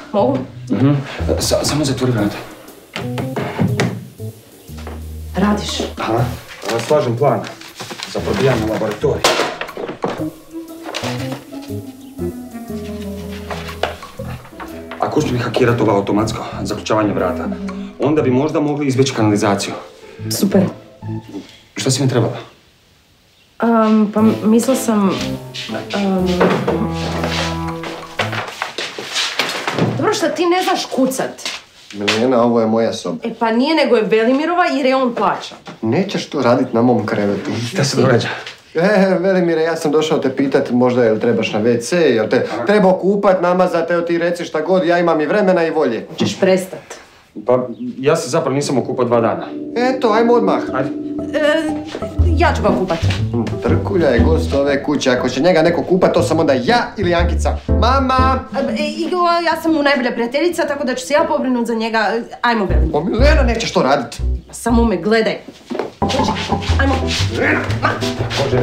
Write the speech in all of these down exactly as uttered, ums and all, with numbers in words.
Mogu? Samo zatvori vrata. Radiš? Aha, slažem plan za probijanje u laboratoriju. Ako uspije hakirati ovo automatsko zaključavanje vrata, onda bi možda mogli izbjeći kanalizaciju. Super. Šta si mi trebala? Um, pa mislila sam... Um... Dobro što ti ne znaš kucat. Milena, ovo je moja soba. E pa nije, nego je Velimirova jer je on plaća. Nećeš to radit na mom krevetu. Šta se događa? E, Velimire, ja sam došao te pitat možda jel trebaš na ve ce, jel te treba okupat, namazat, evo ti reci šta god, ja imam i vremena i volje. Hoćeš prestat? Pa, ja se zapravo nisam okupao dva dana. Eto, ajmo odmah. Ajde. E, ja ću ga okupat. Trkulja je gost ove kuće, ako će njega neko kupat, to sam onda ja ili Ankica. Mama! E, ja sam mu najbolja prijateljica, tako da ću se ja pobrinut za njega. Ajmo, Velim. O, Milena, nećeš to radit. Samo me gledaj. Ajmo. Milena! Može.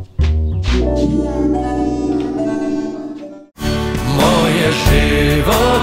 Moje život